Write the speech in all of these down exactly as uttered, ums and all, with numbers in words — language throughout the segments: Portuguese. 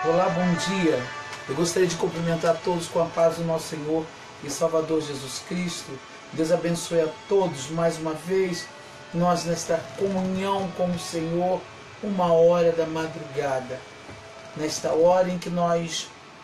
Olá, bom dia. Eu gostaria de cumprimentar todos com a paz do nosso Senhor e Salvador Jesus Cristo. Deus abençoe a todos mais uma vez. Nós nesta comunhão com o Senhor, uma hora da madrugada. Nesta hora em que nós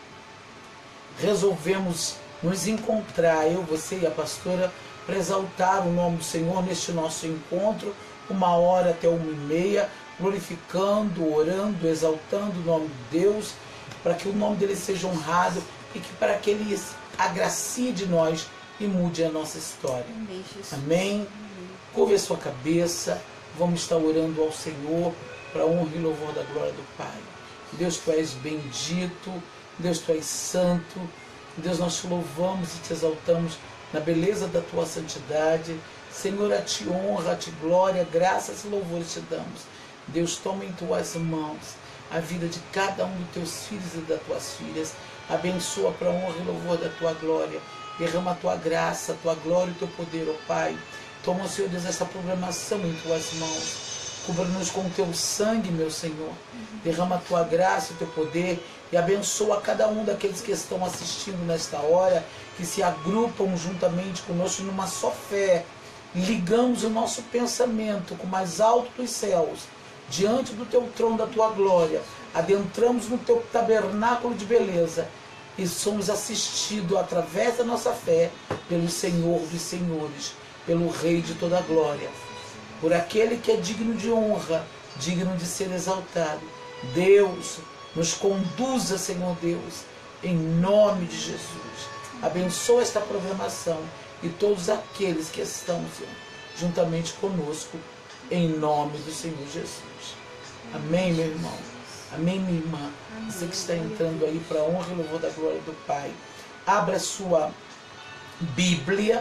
resolvemos nos encontrar, eu, você e a pastora, para exaltar o nome do Senhor neste nosso encontro, uma hora até uma e meia, glorificando, orando, exaltando o nome de Deus, para que o nome dele seja honrado e que para que ele agracie de nós e mude a nossa história. Amém, Jesus. Amém? Curve a sua cabeça, vamos estar orando ao Senhor para a honra e louvor da glória do Pai. Deus, tu és bendito, Deus, tu és santo, Deus, nós te louvamos e te exaltamos na beleza da tua santidade. Senhor, a ti honra, a ti glória, graças e louvores te damos. Deus, toma em tuas mãos a vida de cada um dos teus filhos e das tuas filhas. Abençoa para a honra e louvor da tua glória. Derrama a tua graça, a tua glória e o teu poder, ó Pai. Toma, Senhor Deus, essa programação em tuas mãos. Cubra-nos com o teu sangue, meu Senhor. Derrama a tua graça e o teu poder e abençoa cada um daqueles que estão assistindo nesta hora, que se agrupam juntamente conosco numa só fé. Ligamos o nosso pensamento com o mais alto dos céus, diante do teu trono da tua glória, adentramos no teu tabernáculo de beleza e somos assistidos através da nossa fé pelo Senhor dos Senhores, pelo Rei de toda a glória, por aquele que é digno de honra, digno de ser exaltado. Deus, nos conduza, Senhor Deus, em nome de Jesus. Abençoa esta programação e todos aqueles que estão, Senhor, juntamente conosco, em nome do Senhor Jesus. Amém, meu irmão. Amém, minha irmã. Você que está entrando aí para a honra e louvor da glória do Pai. Abra a sua Bíblia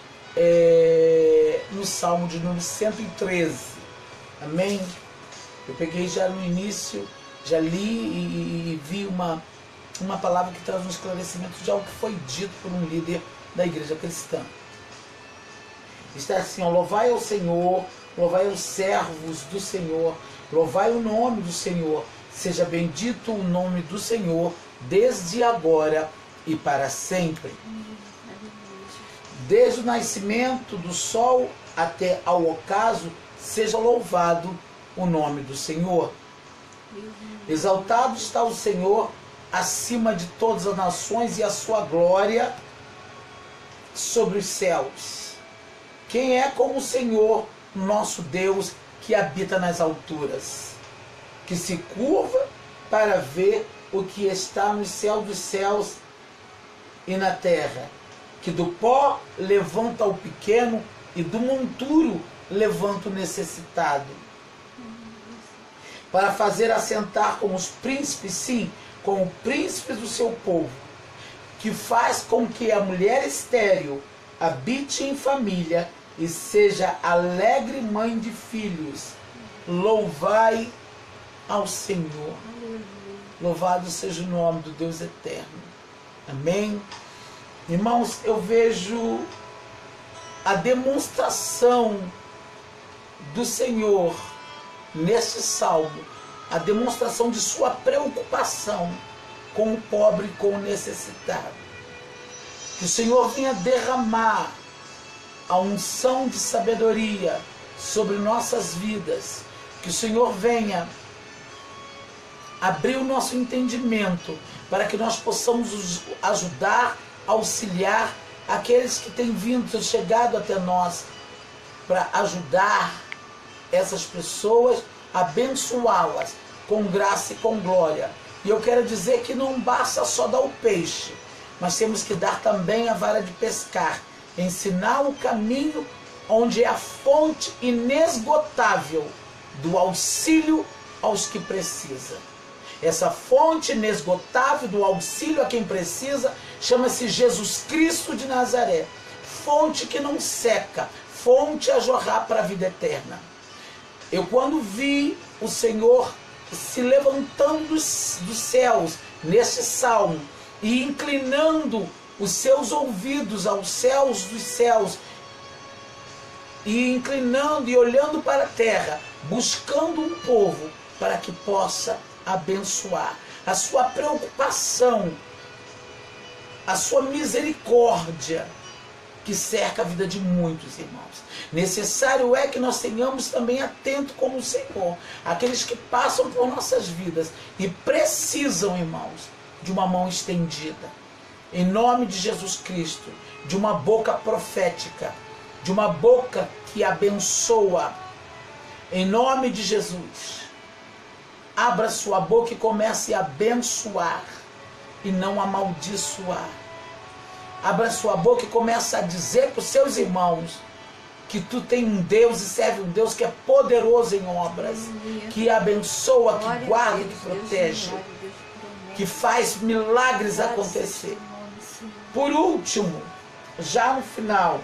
é, no Salmo de número cento e treze. Amém? Eu peguei já no início, já li e, e vi uma, uma palavra que traz um esclarecimento de algo que foi dito por um líder da igreja cristã. Está assim, ó, louvai ao Senhor, louvai os servos do Senhor, louvai o nome do Senhor, seja bendito o nome do Senhor, desde agora e para sempre. Desde o nascimento do sol até ao ocaso, seja louvado o nome do Senhor. Exaltado está o Senhor acima de todas as nações e a sua glória sobre os céus. Quem é como o Senhor, nosso Deus, que habita nas alturas, que se curva para ver o que está no céu dos céus e na terra, que do pó levanta o pequeno e do monturo levanta o necessitado, para fazer assentar com os príncipes, sim, com o príncipe do seu povo, que faz com que a mulher estéril habite em família e seja alegre mãe de filhos. Louvai ao Senhor. Louvado seja o nome do Deus eterno. Amém? Irmãos, eu vejo a demonstração do Senhor neste salmo, a demonstração de sua preocupação com o pobre e com o necessitado. Que o Senhor venha derramar a unção de sabedoria sobre nossas vidas. Que o Senhor venha abrir o nosso entendimento para que nós possamos ajudar, auxiliar aqueles que têm vindo, chegado até nós, para ajudar essas pessoas, abençoá-las com graça e com glória. E eu quero dizer que não basta só dar o peixe, mas temos que dar também a vara de pescar, ensinar o caminho onde é a fonte inesgotável do auxílio aos que precisam. Essa fonte inesgotável do auxílio a quem precisa chama-se Jesus Cristo de Nazaré. Fonte que não seca, fonte a jorrar para a vida eterna. Eu, quando vi o Senhor se levantando dos, dos céus nesse salmo e inclinando os seus ouvidos aos céus dos céus e inclinando e olhando para a terra, buscando um povo para que possa abençoar, a sua preocupação, a sua misericórdia, que cerca a vida de muitos irmãos. Necessário é que nós tenhamos também atento como o Senhor, aqueles que passam por nossas vidas e precisam, irmãos, de uma mão estendida. Em nome de Jesus Cristo, de uma boca profética, de uma boca que abençoa. Em nome de Jesus, abra sua boca e comece a abençoar e não amaldiçoar. Abra sua boca e comece a dizer para os seus irmãos que tu tem um Deus e serve um Deus que é poderoso em obras, que abençoa, que guarda, que protege, que faz milagres acontecer. Por último, já no final,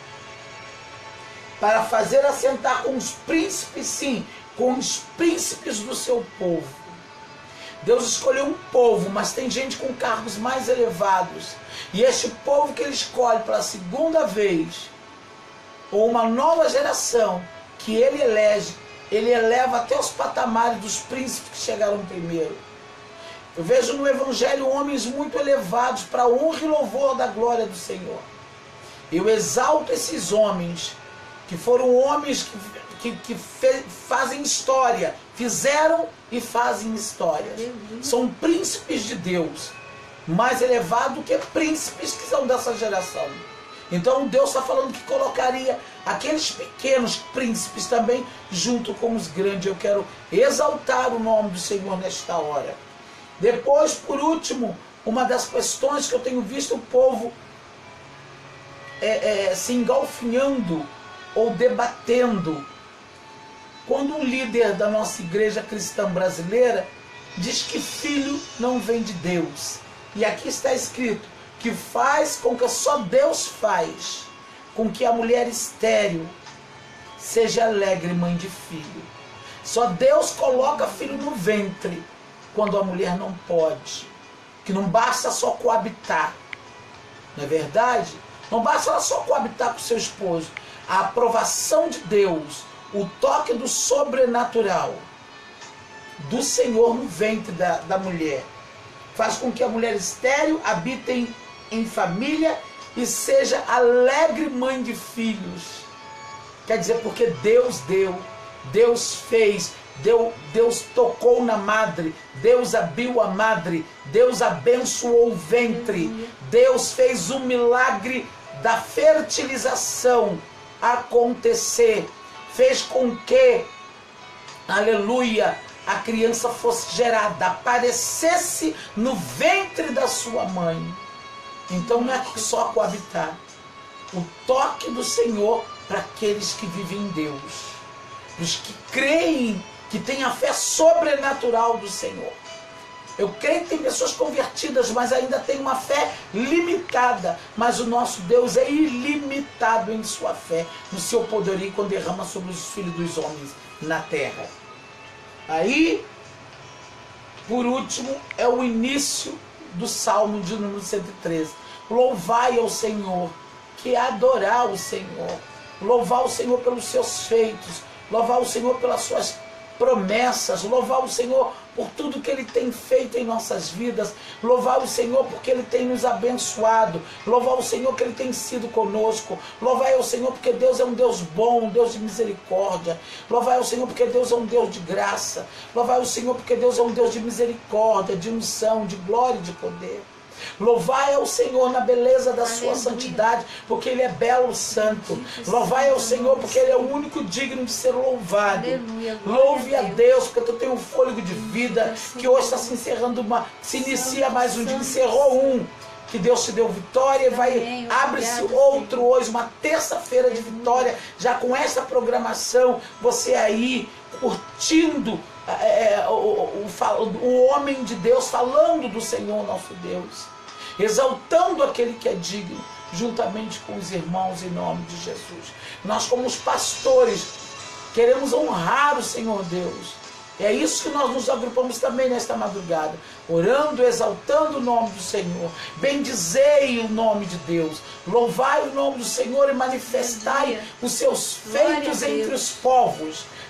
para fazer assentar com os príncipes, sim, com os príncipes do seu povo. Deus escolheu um povo, mas tem gente com cargos mais elevados. E este povo que ele escolhe pela segunda vez, ou uma nova geração que ele elege, ele eleva até os patamares dos príncipes que chegaram primeiro. Eu vejo no Evangelho homens muito elevados para a honra e louvor da glória do Senhor. Eu exalto esses homens, que foram homens que, que, que fe, fazem história, fizeram e fazem história. São príncipes de Deus, mais elevados que príncipes que são dessa geração. Então Deus está falando que colocaria aqueles pequenos príncipes também junto com os grandes. Eu quero exaltar o nome do Senhor nesta hora. Depois, por último, uma das questões que eu tenho visto o povo é, é, se engalfinhando ou debatendo. Quando um líder da nossa igreja cristã brasileira diz que filho não vem de Deus. E aqui está escrito que faz com que só Deus faz com que a mulher estéril seja alegre mãe de filho. Só Deus coloca filho no ventre quando a mulher não pode. Que não basta só coabitar. Não é verdade? Não basta ela só coabitar com seu esposo. A aprovação de Deus, o toque do sobrenatural do Senhor no ventre da, da mulher, faz com que a mulher estéril habite em, em família e seja alegre mãe de filhos. Quer dizer, porque Deus deu, Deus fez, Deus, Deus tocou na madre, Deus abriu a madre, Deus abençoou o ventre, Deus fez o milagre da fertilização acontecer, fez com que, aleluia, a criança fosse gerada, aparecesse no ventre da sua mãe. Então não é só coabitar. O toque do Senhor para aqueles que vivem em Deus, os que creem, que têm a fé sobrenatural do Senhor. Eu creio que tem pessoas convertidas, mas ainda tem uma fé limitada. Mas o nosso Deus é ilimitado em sua fé, no seu poderio, quando derrama sobre os filhos dos homens na terra. Aí, por último, é o início do Salmo de número cento e treze. Louvai ao Senhor, que é adorar o Senhor. Louvar o Senhor pelos seus feitos. Louvar o Senhor pelas suas promessas. Louvar o Senhor por tudo que Ele tem feito em nossas vidas. Louvar o Senhor porque Ele tem nos abençoado. Louvar o Senhor que Ele tem sido conosco. Louvar o Senhor porque Deus é um Deus bom, um Deus de misericórdia. Louvar o Senhor porque Deus é um Deus de graça. Louvar o Senhor porque Deus é um Deus de misericórdia, de unção, de glória e de poder. Louvai ao Senhor na beleza da sua santidade, porque Ele é belo santo. Louvai ao Senhor porque Ele é o único digno de ser louvado. Louve a Deus porque tu tem um fôlego de vida, que hoje está se encerrando uma, se inicia mais um dia, encerrou um. Que Deus te deu vitória e vai, abre-se outro hoje, uma terça-feira de vitória, já com essa programação, você aí curtindo é, o, o, o, o homem de Deus, falando do Senhor nosso Deus, exaltando aquele que é digno, juntamente com os irmãos em nome de Jesus. Nós, como os pastores, queremos honrar o Senhor Deus. É isso que nós nos agrupamos também nesta madrugada, orando, exaltando o nome do Senhor. Bendizei o nome de Deus, louvai o nome do Senhor e manifestai os seus feitos entre os povos.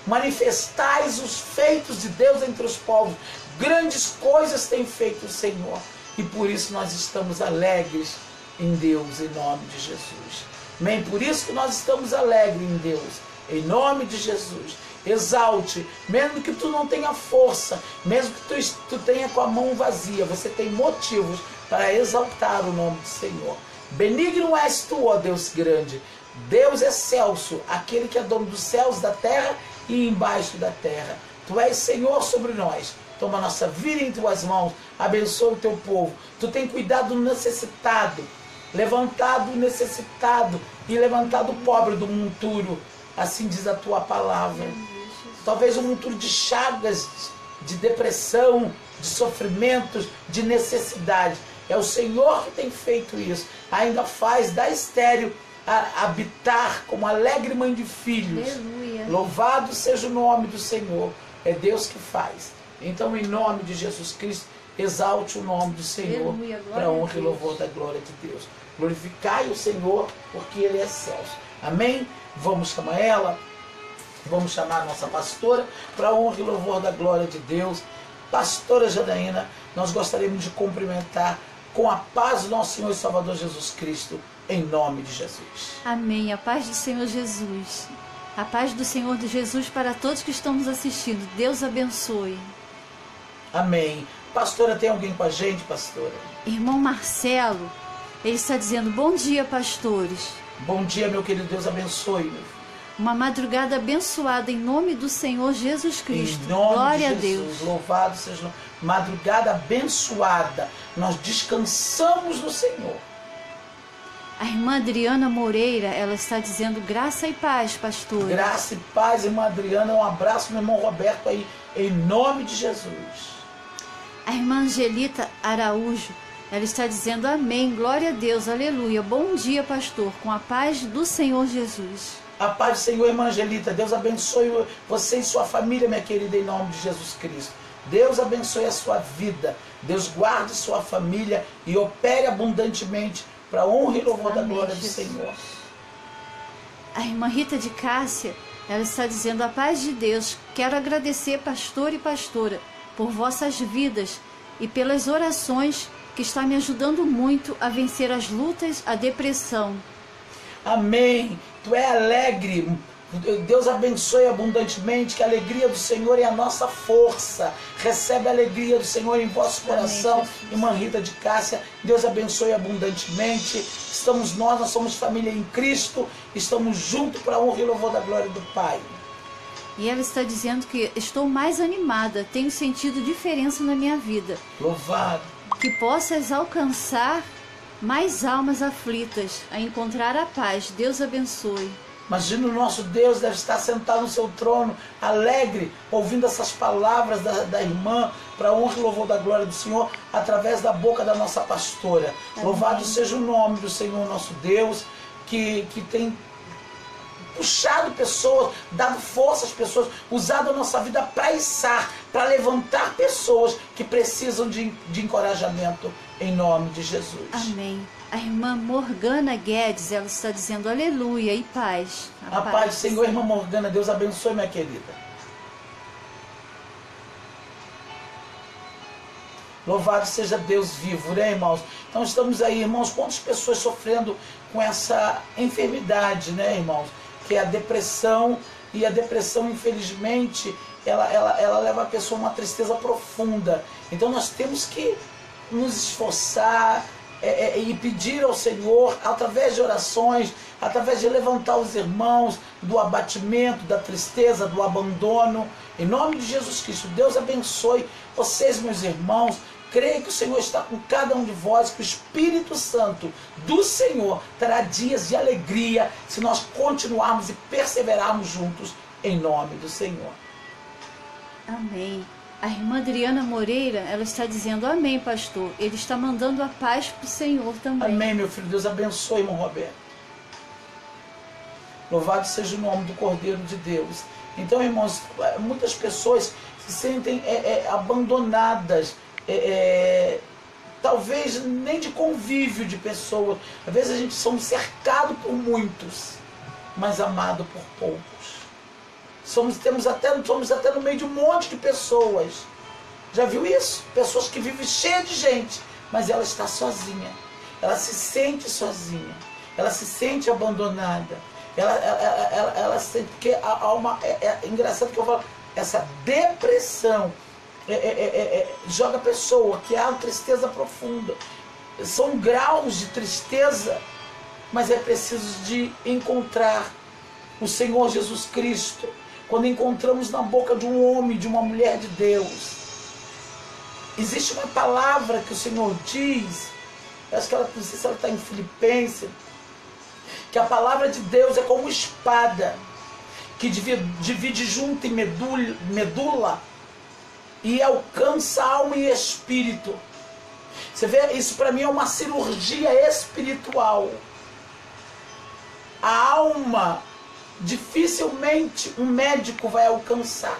manifestais os feitos de Deus entre os povos. Grandes coisas tem feito o Senhor, e por isso nós estamos alegres em Deus, em nome de Jesus. Amém? Por isso que nós estamos alegres em Deus, em nome de Jesus. Exalte, mesmo que tu não tenha força, mesmo que tu, tu tenha com a mão vazia, você tem motivos para exaltar o nome do Senhor. Benigno és tu, ó Deus grande, Deus excelso, aquele que é dono dos céus, da terra e embaixo da terra. Tu és Senhor sobre nós. Toma a nossa vida em tuas mãos, abençoa o teu povo. Tu tem cuidado do necessitado, levantado o necessitado e levantado o pobre do monturo. Assim diz a tua palavra. Talvez um monturo de chagas, de depressão, de sofrimentos, de necessidade. É o Senhor que tem feito isso. Ainda faz da estéril a habitar como alegre mãe de filhos. Aleluia. Louvado seja o nome do Senhor. É Deus que faz. Então, em nome de Jesus Cristo, exalte o nome do Senhor, para a honra e louvor da glória de Deus. Glorificai o Senhor, porque Ele é excelso. Amém? Vamos chamar ela, vamos chamar a nossa pastora, para a honra e louvor da glória de Deus. Pastora Janaína, nós gostaríamos de cumprimentar com a paz do nosso Senhor e Salvador Jesus Cristo, em nome de Jesus. Amém. A paz do Senhor Jesus. A paz do Senhor de Jesus para todos que estão nos assistindo. Deus abençoe. Amém. Pastora, tem alguém com a gente, pastora? Irmão Marcelo, ele está dizendo, bom dia, pastores. Bom dia, meu querido, Deus abençoe, meu filho. Uma madrugada abençoada em nome do Senhor Jesus Cristo. Em nome Glória de Jesus, a Deus. louvado seja o nome. Madrugada abençoada. Nós descansamos no Senhor. A irmã Adriana Moreira, ela está dizendo graça e paz, pastor. Graça e paz, irmã Adriana. Um abraço, meu irmão Roberto aí, em nome de Jesus. A irmã Angelita Araújo, ela está dizendo amém, glória a Deus, aleluia. Bom dia, pastor, com a paz do Senhor Jesus. A paz do Senhor, irmã Angelita. Deus abençoe você e sua família, minha querida, em nome de Jesus Cristo. Deus abençoe a sua vida. Deus guarde sua família e opere abundantemente para a honra e louvor da glória do Senhor. A irmã Rita de Cássia, ela está dizendo a paz de Deus. Quero agradecer, pastor e pastora, por vossas vidas e pelas orações que está me ajudando muito a vencer as lutas, a depressão. Amém. Tu é alegre. Deus abençoe abundantemente, que a alegria do Senhor é a nossa força. Recebe a alegria do Senhor em vosso coração. Amém, irmã Rita de Cássia, Deus abençoe abundantemente. Estamos nós, nós somos família em Cristo. Estamos juntos para a honra e louvor da glória do Pai. E ela está dizendo que estou mais animada, tenho sentido diferença na minha vida. Louvado. Que possas alcançar mais almas aflitas, a encontrar a paz. Deus abençoe. Imagina, o nosso Deus deve estar sentado no seu trono, alegre, ouvindo essas palavras da, da irmã, para a honra e louvor da glória do Senhor, através da boca da nossa pastora. Amém. Louvado seja o nome do Senhor, nosso Deus, que, que tem puxado pessoas, dado força às pessoas, usado a nossa vida para içar, para levantar pessoas que precisam de, de encorajamento, em nome de Jesus. Amém. A irmã Morgana Guedes, ela está dizendo aleluia e paz. A, a paz, paz do Senhor, irmã Morgana, Deus abençoe, minha querida. Louvado seja Deus vivo, né, irmãos? Então estamos aí, irmãos, quantas pessoas sofrendo com essa enfermidade, né, irmãos? Que é a depressão, e a depressão, infelizmente, ela, ela, ela leva a pessoa a uma tristeza profunda. Então nós temos que nos esforçar é, é, e pedir ao Senhor, através de orações, através de levantar os irmãos do abatimento, da tristeza, do abandono. Em nome de Jesus Cristo, Deus abençoe vocês, meus irmãos. Creio que o Senhor está com cada um de vós, que o Espírito Santo do Senhor trará dias de alegria se nós continuarmos e perseverarmos juntos em nome do Senhor. Amém. A irmã Adriana Moreira, ela está dizendo amém, pastor. Ele está mandando a paz para o Senhor também. Amém, meu filho. Deus abençoe, irmão Roberto. Louvado seja o nome do Cordeiro de Deus. Então, irmãos, muitas pessoas se sentem é, é, abandonadas, É, é, talvez nem de convívio de pessoas. Às vezes a gente somos cercados por muitos, mas amado por poucos. Somos, temos até, somos até no meio de um monte de pessoas. Já viu isso? Pessoas que vivem cheias de gente, mas ela está sozinha. Ela se sente sozinha. Ela se sente abandonada. Ela, ela, ela, ela, ela sente, porque há uma, é, é engraçado que eu falo, essa depressão é, é, é, é, joga a pessoa, que há uma tristeza profunda. São graus de tristeza, mas é preciso de encontrar o Senhor Jesus Cristo. Quando encontramos na boca de um homem, de uma mulher de Deus, existe uma palavra que o Senhor diz, acho que ela, não sei se ela está em Filipenses, que a palavra de Deus é como espada, que divide, divide junto em medula, medula e alcança alma e espírito. Você vê, isso para mim é uma cirurgia espiritual. A alma, dificilmente um médico vai alcançar.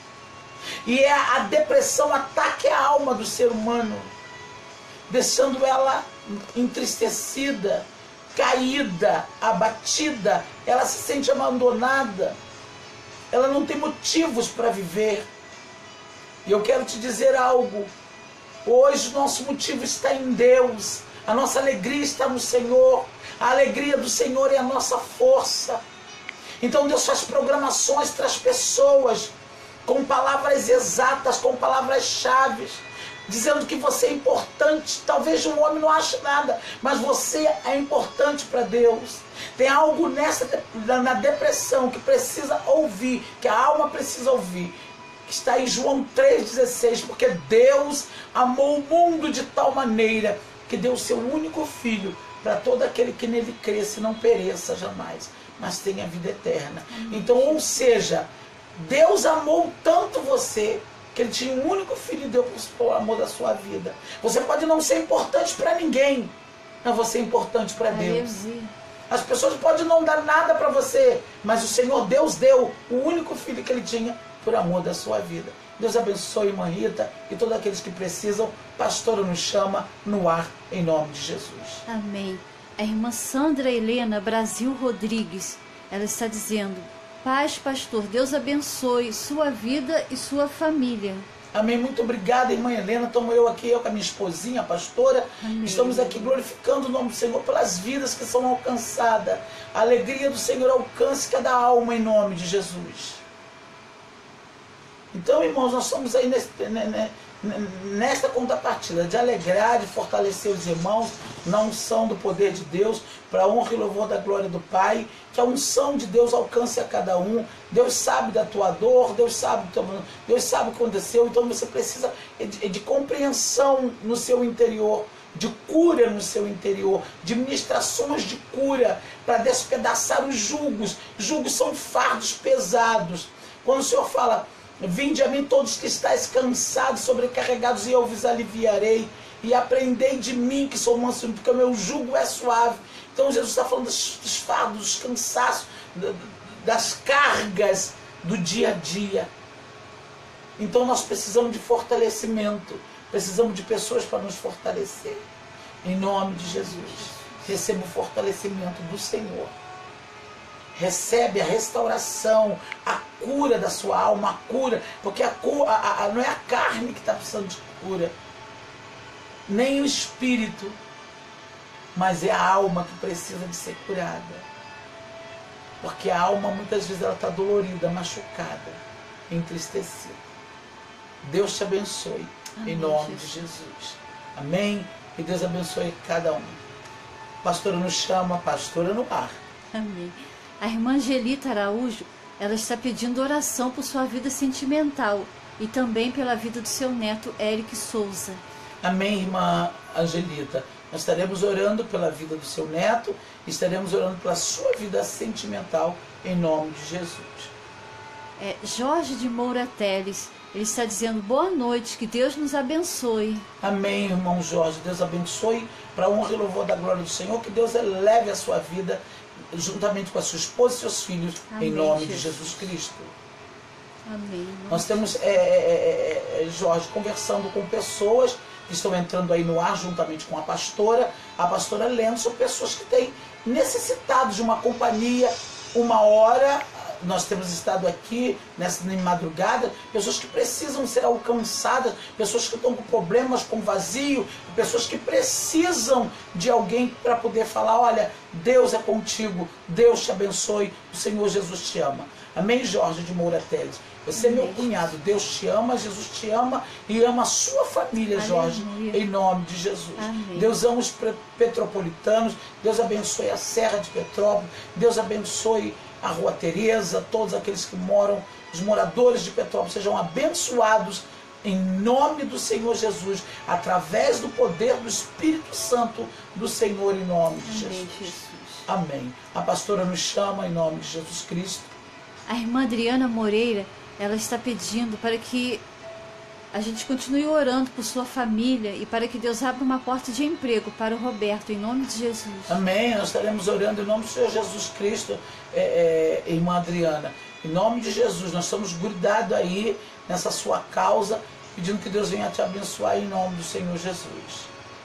E é a depressão ataca a alma do ser humano, deixando ela entristecida, caída, abatida. Ela se sente abandonada. Ela não tem motivos para viver. E eu quero te dizer algo. Hoje o nosso motivo está em Deus. A nossa alegria está no Senhor. A alegria do Senhor é a nossa força. Então Deus faz programações para as pessoas com palavras exatas, com palavras-chave, dizendo que você é importante. Talvez um homem não ache nada, mas você é importante para Deus. Tem algo nessa, na depressão que precisa ouvir, que a alma precisa ouvir. Está em João três dezesseis, porque Deus amou o mundo de tal maneira que deu o seu único filho para todo aquele que nele cresce e não pereça jamais, mas tenha vida eterna. Então, ou seja, Deus amou tanto você que Ele tinha um único filho e deu o amor da sua vida. Você pode não ser importante para ninguém, mas você é importante para Deus. As pessoas podem não dar nada para você, mas o Senhor Deus deu o único filho que Ele tinha por amor da sua vida. Deus abençoe, irmã Rita, e todos aqueles que precisam. Pastora nos chama no ar, em nome de Jesus. Amém. A irmã Sandra Helena Brasil Rodrigues, ela está dizendo: paz, pastor, Deus abençoe sua vida e sua família. Amém. Muito obrigada, irmã Helena. Estamos eu aqui, eu com a minha esposinha, a pastora. Amém. Estamos aqui glorificando o nome do Senhor pelas vidas que são alcançadas. A alegria do Senhor alcance cada alma em nome de Jesus. Então, irmãos, nós estamos aí nesse, nesta contrapartida de alegrar, de fortalecer os irmãos na unção do poder de Deus, para a honra e louvor da glória do Pai, que a unção de Deus alcance a cada um. Deus sabe da tua dor, Deus sabe, Deus sabe o que aconteceu, então você precisa de, de compreensão no seu interior, de cura no seu interior, de ministrações de cura, para despedaçar os julgos. Julgos são fardos pesados. Quando o Senhor fala: vinde a mim todos que estáis cansados, sobrecarregados, e eu vos aliviarei. E aprendei de mim, que sou manso, porque o meu jugo é suave. Então Jesus está falando dos, dos fardos, dos cansaços, das cargas do dia a dia. Então nós precisamos de fortalecimento. Precisamos de pessoas para nos fortalecer. Em nome de Jesus. Receba o fortalecimento do Senhor. Recebe a restauração, a cura da sua alma, a cura, porque a cura, a, a, não é a carne que está precisando de cura, nem o espírito, mas é a alma que precisa de ser curada. Porque a alma muitas vezes ela está dolorida, machucada, entristecida. Deus te abençoe. Amém, em nome Jesus. de Jesus. Amém? E Deus abençoe cada um. Pastora nos chama, pastora no ar. Amém. A irmã Angelita Araújo, ela está pedindo oração por sua vida sentimental e também pela vida do seu neto, Eric Souza. Amém, irmã Angelita. Nós estaremos orando pela vida do seu neto e estaremos orando pela sua vida sentimental em nome de Jesus. É, Jorge de Moura Teles, ele está dizendo: boa noite, que Deus nos abençoe. Amém, irmão Jorge. Deus abençoe para a honra e louvor da glória do Senhor. Que Deus eleve a sua vida juntamente com a sua esposa e seus filhos. Amém, em nome Jesus. de Jesus Cristo. Amém. Nós temos, é, é, é, Jorge, conversando com pessoas que estão entrando aí no ar juntamente com a pastora, a pastora lendo, são pessoas que têm necessitado de uma companhia, uma hora nós temos estado aqui nessa madrugada, pessoas que precisam ser alcançadas, pessoas que estão com problemas, com vazio, pessoas que precisam de alguém para poder falar, olha, Deus é contigo, Deus te abençoe, o Senhor Jesus te ama. Amém, Jorge de Moura Teles? Você é meu cunhado, Deus te ama, Jesus te ama e ama a sua família, Jorge, em nome de Jesus. Amém. Deus ama os petropolitanos, Deus abençoe a Serra de Petrópolis, Deus abençoe a Rua Tereza, todos aqueles que moram, os moradores de Petrópolis, sejam abençoados em nome do Senhor Jesus, através do poder do Espírito Santo do Senhor, em nome de Amém, Jesus. Jesus. Amém. A pastora nos chama em nome de Jesus Cristo. A irmã Adriana Moreira, ela está pedindo para que a gente continue orando por sua família e para que Deus abra uma porta de emprego para o Roberto, em nome de Jesus. Amém. Nós estaremos orando em nome do Senhor Jesus Cristo, é, é, irmã Adriana. Em nome de Jesus, nós estamos grudados aí nessa sua causa, pedindo que Deus venha te abençoar em nome do Senhor Jesus.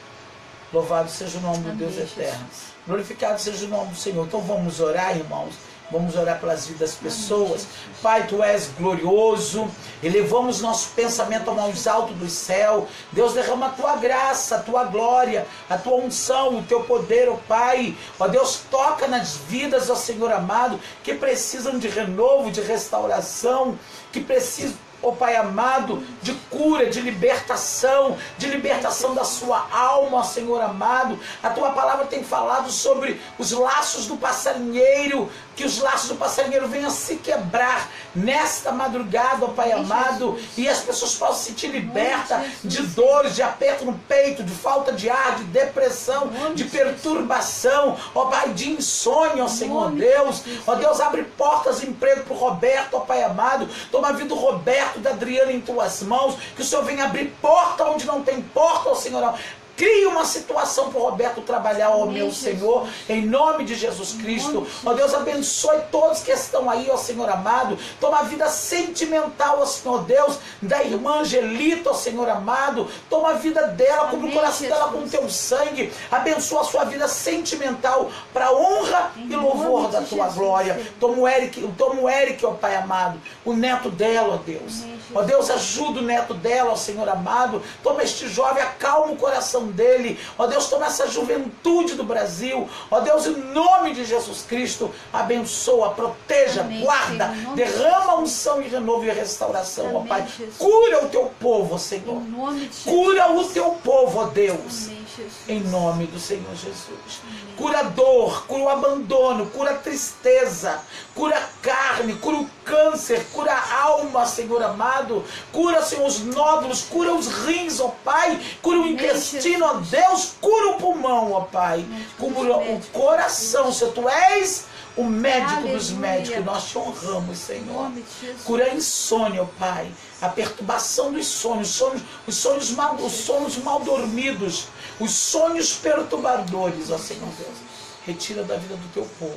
Louvado seja o nome do Amém, Deus eterno. Jesus. Glorificado seja o nome do Senhor. Então vamos orar, irmãos. Vamos orar pelas vidas das pessoas. Pai, Tu és glorioso. Elevamos nosso pensamento ao mais alto do céu. Deus, derrama a Tua graça, a Tua glória, a Tua unção, o Teu poder, ó Pai. Ó Deus, toca nas vidas, ó Senhor amado, que precisam de renovo, de restauração, que precisam, ó Pai amado, de cura, de libertação, de libertação da sua alma, ó Senhor amado. A Tua palavra tem falado sobre os laços do passarinheiro, que os laços do passarinheiro venham se quebrar nesta madrugada, ó Pai amado, e as pessoas possam se sentir libertas de dores, de aperto no peito, de falta de ar, de depressão, de perturbação, ó Pai, de insônia, ó Senhor Deus. Ó Deus, abre portas de emprego para o Roberto, ó Pai amado. Toma a vida do Roberto, da Adriana em Tuas mãos, que o Senhor venha abrir porta onde não tem porta, ó Senhor. Cria uma situação para o Roberto trabalhar, ó meu Senhor, em nome de Jesus Cristo. Ó Deus, abençoe todos que estão aí, ó Senhor amado. Toma a vida sentimental, ó Senhor Deus, da irmã Angelita, ó Senhor amado. Toma a vida dela, cubra o coração dela com o Teu sangue. Abençoa a sua vida sentimental para honra e louvor da Tua glória. Toma o Eric, toma o Eric, ó Pai amado, o neto dela, ó Deus. Ó Deus, ajuda o neto dela, ó Senhor amado. Toma este jovem, acalma o coração dele. Ó Deus, toma essa juventude do Brasil. Ó Deus, em nome de Jesus Cristo, abençoa, proteja, Amém, guarda, Senhor, derrama unção e renovo e restauração, Amém, ó Pai. Jesus. Cura o Teu povo, ó Senhor. Em nome de Jesus. Cura o Teu povo, ó Deus. Amém, Jesus. Em nome do Senhor Jesus. Cura a dor, cura o abandono, cura a tristeza, cura a carne, cura o câncer, cura a alma, Senhor amado. Cura, Senhor, os nódulos, cura os rins, ó Pai. Cura o intestino, ó Deus. Cura o pulmão, ó Pai. Cura o coração, Senhor. Tu és o médico Aleluia. dos médicos. Nós te honramos, Senhor. Em nome de Jesus. Cura a insônia, ó Pai. A perturbação dos sonhos, os sonhos, os sonhos mal, os sonhos mal dormidos, os sonhos perturbadores, ó Senhor Deus. Retira da vida do Teu povo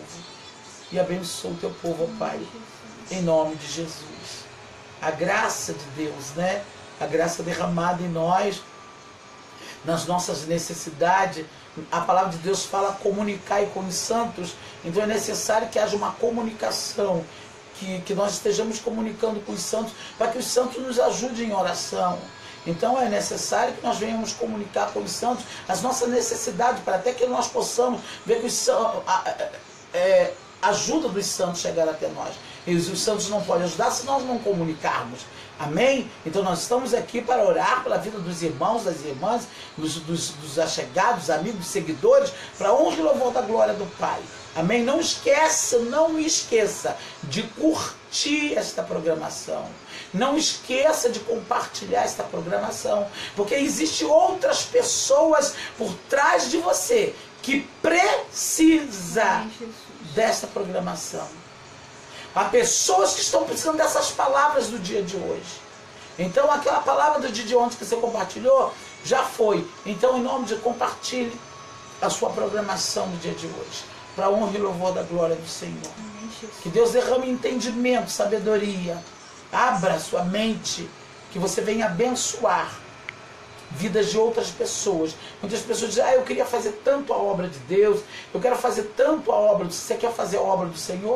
e abençoa o Teu povo, ó Pai, em nome de Jesus. A graça de Deus, né? A graça derramada em nós, nas nossas necessidades. A palavra de Deus fala comunicar com os santos, então é necessário que haja uma comunicação, que, que nós estejamos comunicando com os santos, para que os santos nos ajudem em oração. Então é necessário que nós venhamos comunicar com os santos as nossas necessidades, para até que nós possamos ver que os, a, a, é, a ajuda dos santos chegar até nós. E os santos não podem ajudar se nós não comunicarmos. Amém? Então nós estamos aqui para orar pela vida dos irmãos, das irmãs, dos, dos, dos achegados, amigos, seguidores, para a honra e louvor da glória do Pai. Amém? Não esqueça, não me esqueça de curtir esta programação. Não esqueça de compartilhar esta programação, porque existem outras pessoas por trás de você que precisa desta programação. Há pessoas que estão precisando dessas palavras do dia de hoje. Então aquela palavra do dia de ontem que você compartilhou, já foi. Então em nome de compartilhe a sua programação do dia de hoje, para a honra e louvor da glória do Senhor. Que Deus derrame entendimento, sabedoria. Abra sua mente, que você venha abençoar vidas de outras pessoas. Muitas pessoas dizem, ah, eu queria fazer tanto a obra de Deus, eu quero fazer tanto a obra do Senhor. Você quer fazer a obra do Senhor?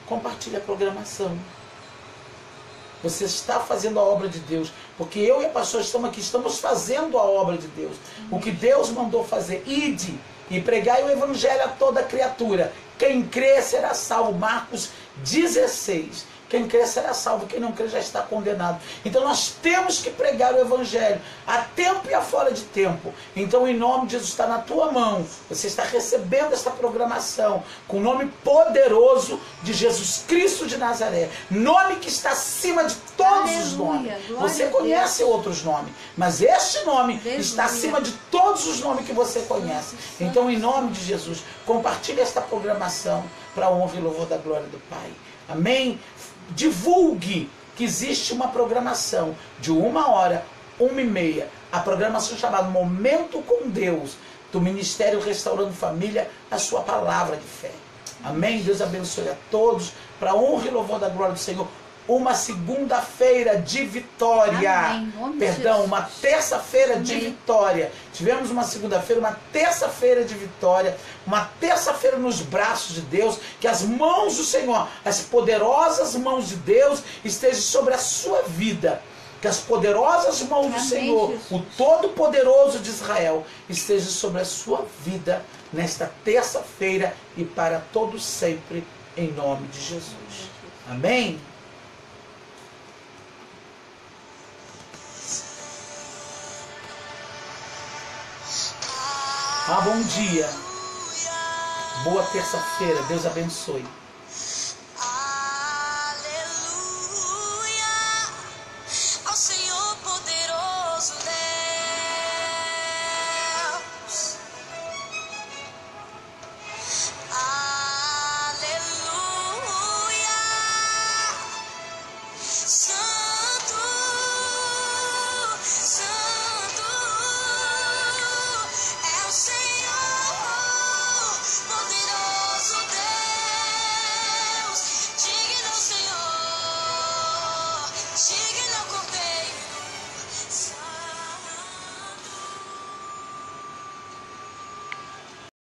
compartilhe a programação. Você está fazendo a obra de Deus, porque eu e a pastora estamos aqui, estamos fazendo a obra de Deus. O que Deus mandou fazer, ide e pregai o evangelho a toda criatura. Quem crê será salvo. Marcos dezesseis. Quem crê será salvo, quem não crê já está condenado. Então nós temos que pregar o evangelho a tempo e a fora de tempo. Então, em nome de Jesus, está na tua mão. Você está recebendo esta programação com o nome poderoso de Jesus Cristo de Nazaré. Nome que está acima de todos Aleluia, os nomes. Você conhece outros nomes, mas este nome Aleluia. Está acima de todos os nomes que você conhece. Então, em nome de Jesus, compartilhe esta programação para a honra e louvor da glória do Pai. Amém? Divulgue que existe uma programação de uma hora, uma e meia, a programação chamada Momento com Deus, do Ministério Restaurando Família, a sua palavra de fé. Amém? Deus abençoe a todos, para a honra e louvor da glória do Senhor. Uma segunda-feira de vitória. Amém. Perdão, uma terça-feira de vitória. Tivemos uma segunda-feira, uma terça-feira de vitória. Uma terça-feira nos braços de Deus. Que as mãos do Senhor, as poderosas mãos de Deus, estejam sobre a sua vida. Que as poderosas mãos Amém, do Senhor, Jesus. O Todo-Poderoso de Israel, estejam sobre a sua vida nesta terça-feira e para todo sempre, em nome de Jesus. Amém? Ah, bom dia. Boa terça-feira. Deus abençoe.